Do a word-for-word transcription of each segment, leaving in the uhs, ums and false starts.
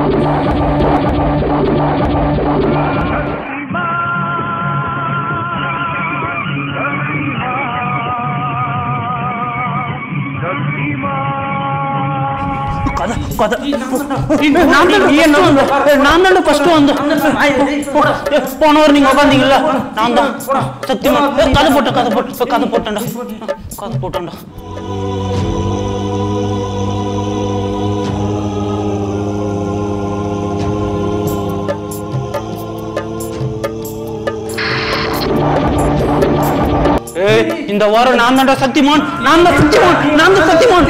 போனவர் நீங்க உட்காந்தீங்கல்ல நான் தான் சத்தியமா கதை போட்டேன் கதை போட்டு கதை போட்டேன்டா கதை போட்டேன்டா இந்த வாரம் நான் தான்டா சத்தியமான் நான் தான் சத்தியமான் நான் தான் சத்தியமான்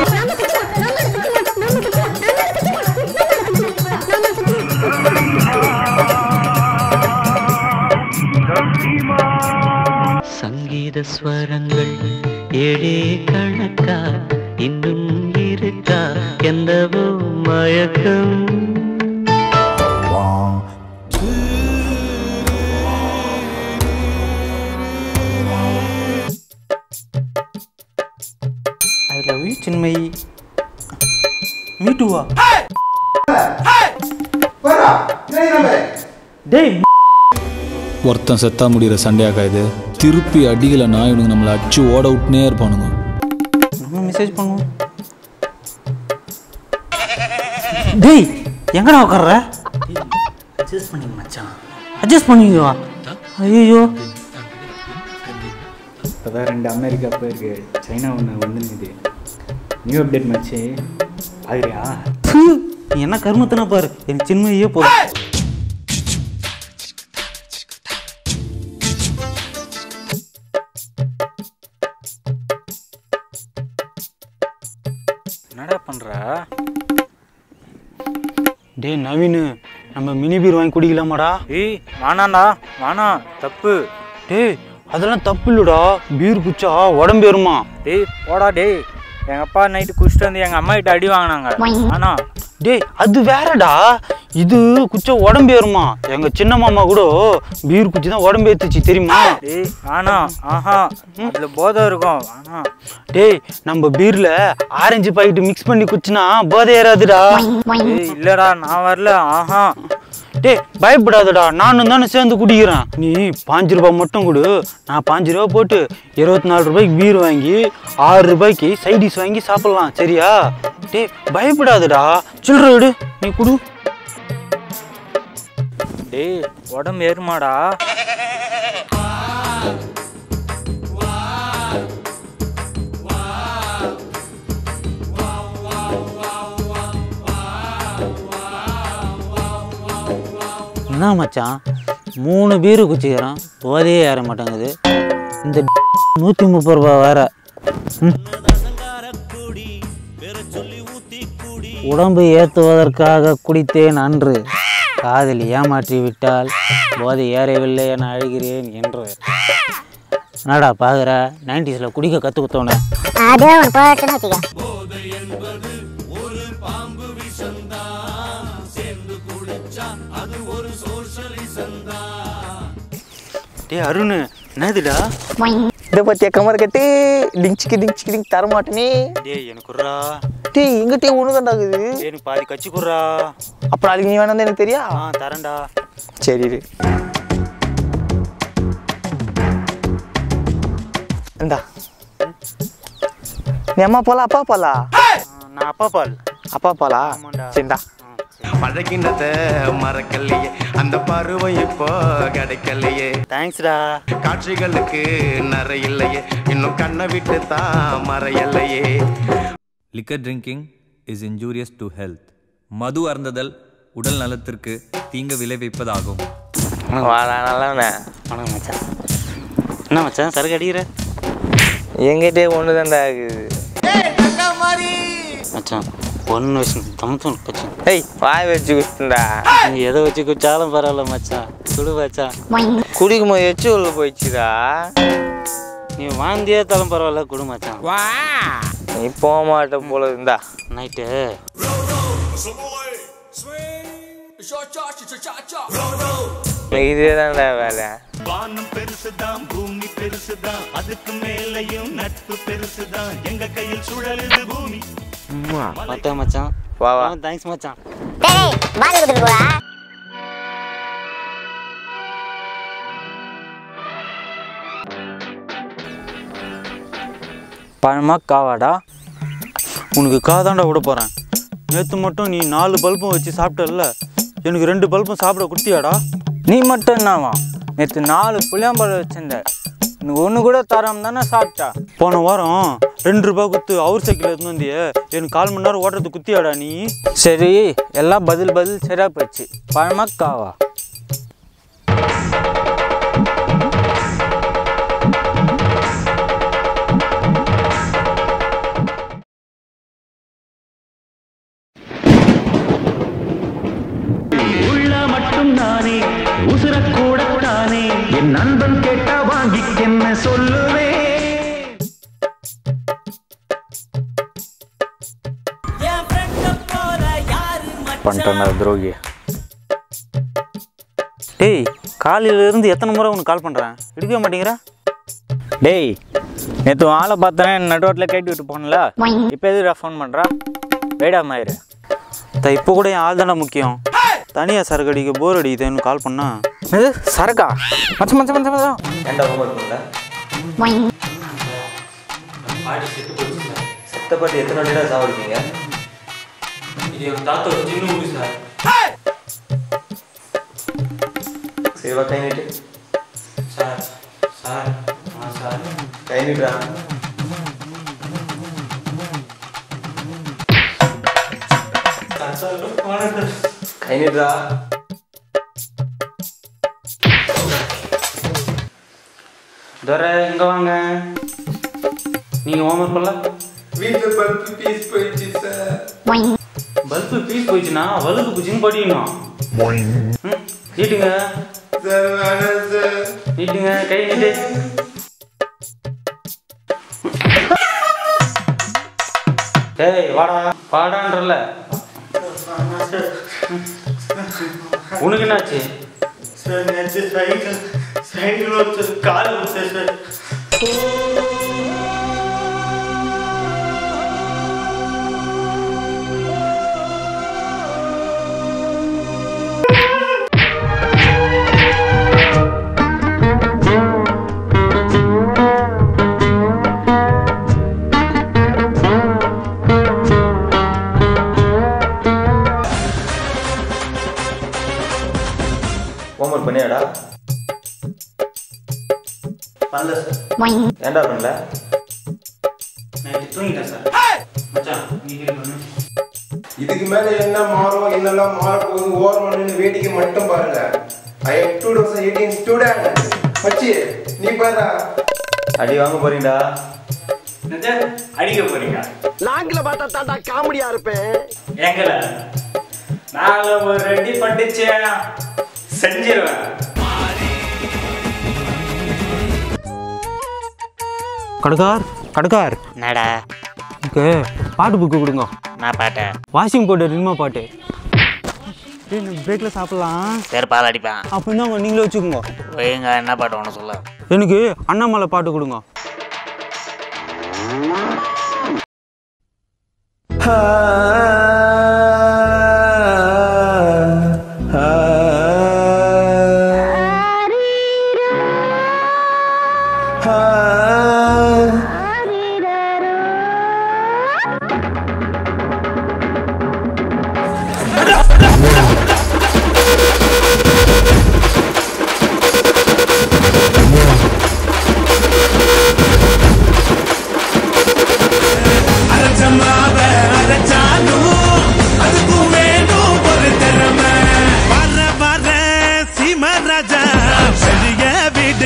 சங்கீத ஸ்வரங்கள் ஏழே கணக்கா இன்னும் இருக்கா என்னவோ மயக்கம் I love you Chinmayi me too டேய் ஒருத்தன் செத்தா முடிகிற சண்டையாக்கா இது திருப்பி அடிக்கலைன்னா இவனுங்க நம்மளை அடிச்சு ஓட விட்டுனே இருப்பானுங்க நம்ம மெசேஜ் பண்ணுவோம் டேய் எங்கடா உட்கார்ற அட்ஜஸ்ட் பண்ணிங்க மச்சான் அட்ஜஸ்ட் பண்ணிக்குவா ஐயோ இப்போதான் ரெண்டு அமெரிக்கா போயிருக்கு சைனா ஒன்று வந்துருக்குது நியூ அப்டேட் மச்சி ஆகிறியா நீ என்ன கருமத்தனா பாரு எனக்கு சின்மையே போதும் என்னடா பண்ற டேய் நவீனு நம்ம மினி பீர் வாங்கி குடிக்கலாமாடா ஏய் வானாண்டா வானா தப்பு டேய் அதெல்லாம் தப்பு இல்லடா பீர் குச்சா உடம்பு ஏறுமா டேய் போடா டேய் எங்கள் அப்பா நைட்டு குடிச்சிட்டு வந்து எங்கள் அம்மா கிட்ட அடி வாங்கினாங்க ஆனா டேய் அது வேறடா இது குச்சா உடம்பு ஏறுமா எங்க சின்ன மாமா கூட பீர் குச்சி தான் உடம்பு ஏத்துச்சு தெரியுமா டேய் வானா ஆஹா அதுல போதை இருக்கும் வானா டேய் நம்ம பீர்ல ஆரஞ்சு பாக்கெட் மிக்ஸ் பண்ணி குச்சினா போதை ஏறாதுடா டேய் இல்லடா நான் வரல ஆஹா டேய் பயப்படாதடா நானும் தானே சேர்ந்து குடிக்கிறேன் நீ பாஞ்சு ரூபாய் மட்டும் கொடு நான் பாஞ்சு ரூபா போட்டு இருபத்தி நாலு ரூபாய்க்கு பீர் வாங்கி ஆறு ரூபாய்க்கு சைடிஷ் வாங்கி சாப்பிடலாம் சரியா டேய் பயப்படாதடா சில்லறை விடு நீ குடு டேய் உடம்பு ஏறுமாடா என்ன மச்சான் மூணு பீரு குச்சிக்கிறான் போதையே ஏற மாட்டேங்குது இந்த நூற்றி முப்பது ரூபா வேற உடம்பு ஏற்றுவதற்காக குடித்தேன் அன்று காதில் ஏமாற்றி விட்டால் போதை ஏறவில்லை என அழுகிறேன் என்று என்னடா பாக்குற நைன்டிஸ்ல குடிக்க கத்து கொடுத்தோன்னு அதே ஒரு பாட்டுன்னு வச்சுக்க டேய் அருண் என்னதுடா இதை பத்தியா கமர் கட்டி டிங்சிக்கு டிங்சிக்கு டிங் தர மாட்டேனே டேய் எனக்கு குர்ரா டேய் எங்க டே ஒன்று தாண்டாகுது எனக்கு பாதி கச்சி குர்ரா அப்புறம் அதுக்கு நீ வேணாம் எனக்கு தெரியா ஆ தரேன்டா சரி இந்தா நீ அம்மா போலா அப்பா போலா நான் அப்பா பால் அப்பா போலா சரிடா பழகினத மறக்கலையே அந்த பருவம் இப்போ கிடைக்கலையே தேங்க்ஸ்டா காட்சிகளுக்கு நிறையில்லையே இன்னும் கண்ணை விட்டு தான் மறையலையே Liquor drinking is injurious to health. மது அருந்துதல் உடல் நலத்திற்கு தீங்கு விளைவிப்பதாகும். வாடா நல்லவனே வணக்கம் மச்சான் என்ன மச்சான் சரக்கு அடிக்கிற எங்கிட்டே ஒன்று தான்டா ஆகுது மச்சான் ஒன்று வச்சு தம்பு கச்சி ஏய் வாய் வச்சு குடிச்சுடா நீ எதை வச்சு குடிச்சாலும் பரவாயில்ல மச்சான் குடு மச்சான் குடிக்கும் போது எச்சு உள்ள போயிடுச்சுடா நீ வாந்தியே தரம் பரவாயில்ல குடு மச்சான் நீ போக மாட்ட போல இருந்தா நைட்டு இதே தான்டா வேலை வானம் பெருசுதான் பூமி பெருசுதான் அதுக்கு மேலையும் நட்பு பெருசுதான் எங்க கையில் சுழலுது பூமி பார்த்தா மச்சான் வா வா தேங்க்ஸ் மச்சான் டேய் பால் குடுத்துட்டு போடா. பழமா காவாடா? உனக்கு காதாண்டா விட போகிறேன். நேற்று மட்டும் நீ நாலு பல்பும் வச்சு சாப்பிட்டல, எனக்கு ரெண்டு பல்பும் சாப்பிட கொடுத்தியாடா? நீ மட்டும் என்னவா? நேற்று நாலு புளியாம்பழம் வச்சிருந்த, எனக்கு ஒன்று கூட தராம தானே சாப்பிட்டா. போன வாரம் ரெண்டு ரூபா குத்து அவர் சைக்கிள் எடுத்துன்னு வந்தியே, எனக்கு கால் மணி நேரம் ஓட்டுறது குத்தியாடா நீ? சரி, எல்லாம் பதில் பதில் சரியா போச்சு. பழமா காவா? நானே உசுரக்கூடத்தானே என் நண்பன் கேட்டா வாங்கிக்கென்ன சொல்லுவே. பண்ணிட்டா துரோகி. டேய், காலையில இருந்து எத்தனை முறை உனக்கு கால் பண்ணுறேன், எடுக்கவே மாட்டேங்கிற? டேய், நேற்று ஆளை பார்த்தேன்னா நடுவாட்டில் கேட்டு விட்டு போனல, இப்போ எதுடா ஃபோன் பண்ணுறா? வேடா மாயிரு. த இப்போ கூட என் ஆள் தானே முக்கியம். தனியாக சரக்கு அடிக்க போர் அடிக்குதுன்னு கால் பண்ணா. இது சரக்கா? மச்சம் மச்சம் மச்சம் மச்சம் ஏண்டா ஹோம் ஒர்க் பண்ணல? செத்த பாட்டி எத்தனை வாட்டிடா சாப்பிடுவீங்க? இது எங்கள் தாத்தா சின்ன ஊரு சார். சரிவா, கை நீட்டு. சார் சார் ஆ சார் கை நீட்டுறா. கை நீட்டுறா. தோர இங்கே வாங்க. நீங்கள் ஹோம் ஒர்க் பண்ணல? வீட்டில் பல்பு பீஸ் போயிடுச்சு சார். பல்பு பீஸ் போயிடுச்சுன்னா வலுக்கு பூச்சின்னு படிக்கணும். ம், நீட்டுங்க சார் வேணாம் சார். நீட்டுங்க, கை நீட்டு. டேய் வாடா வாடான்றல. உனக்கு என்னாச்சு? சார் நேற்று சைக்கிள் சைக்கிள் வச்சு கால் வச்சு சார். Home work பண்ணியாடா? பண்ணல சார். ஏன்டா பண்ணல? நான் தூங்கிட்டேன் சார். மச்சான் நீ ஹெல்ப் பண்ணு. இதுக்கு மேல என்ன மாறும் என்னெல்லாம் மாற போகுது ஓரமன்னு வேடிக்கை மட்டும் பாருங்க. I am two thousand eighteen student. மச்சி நீ பாரு. அடி வாங்க போறீங்கடா? அடிக்க போறீங்க? நாங்கள பார்த்தா தாண்டா காமெடியா இருப்பேன். எங்கல நாங்க ஒரு ரெடி பண்ணிச்சே செஞ்சிருவேன். கடுக்கார் கடுக்கார் என்னடா எனக்கு பாட்டு புக்கு கொடுங்க. நான் பாட்ட வாஷிங் பவுடர் இனிமா பாட்டு. பிரேக்கில் சாப்பிடலாம். சரி பால் அடிப்பேன். அப்படின்னா நீங்களே வச்சுக்கோங்க. வைங்க, என்ன பாட்டு ஒன்று சொல்ல. எனக்கு அண்ணாமலை பாட்டு கொடுங்க.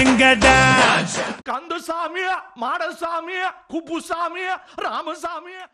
கந்தசாமி, மாடசாமி, குப்புசாமி, ராமசாமி.